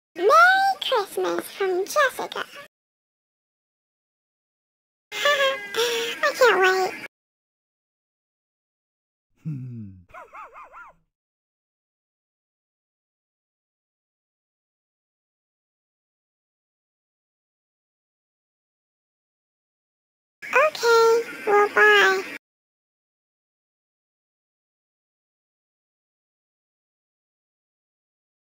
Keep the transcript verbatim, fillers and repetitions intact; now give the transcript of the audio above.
Merry Christmas from Jessica. I can't wait. Hmm.